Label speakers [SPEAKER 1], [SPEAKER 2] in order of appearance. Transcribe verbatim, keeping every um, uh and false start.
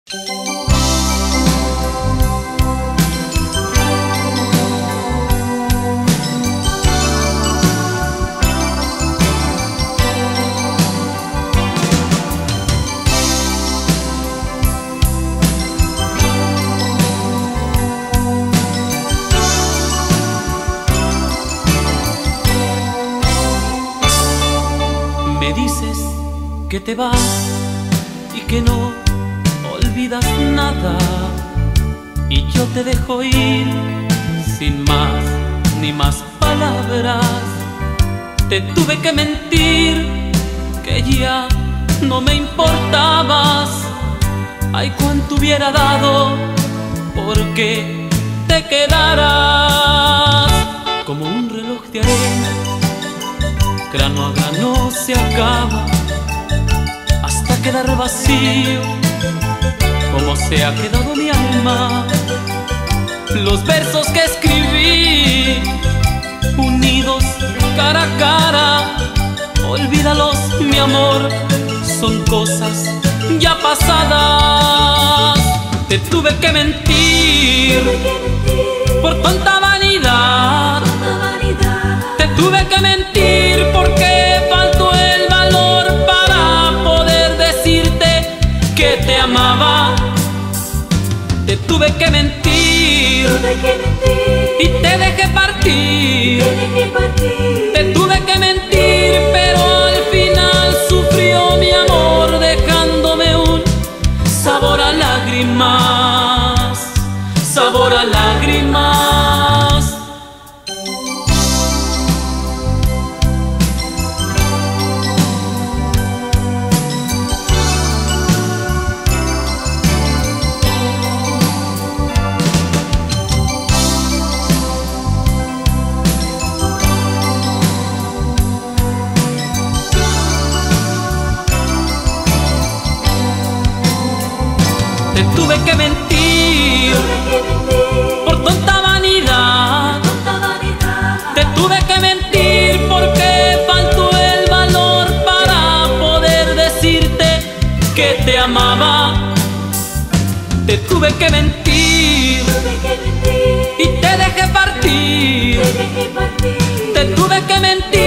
[SPEAKER 1] Me dices que te vas y que no olvidas nada, y yo te dejo ir sin más ni más palabras. Te tuve que mentir que ya no me importabas. Ay, cuánto hubiera dado porque te quedaras. Como un reloj de arena, grano a grano se acaba hasta quedar vacío, como se ha quedado mi alma. Los versos que escribí, unidos cara a cara, olvídalos, mi amor, son cosas ya pasadas. Te tuve que mentir por tonta vanidad. Te tuve que mentir porque faltó el valor para poder decirte que te amaba. Te tuve que mentir y te dejé partir. Te tuve que mentir, pero al final sufrió mi amor, dejándome un sabor a lágrimas, sabor a lágrimas. Te tuve que mentir por tonta vanidad. Te tuve que mentir porque faltó el valor para poder decirte que te amaba. Te tuve que mentir y te dejé partir. Te tuve que mentir.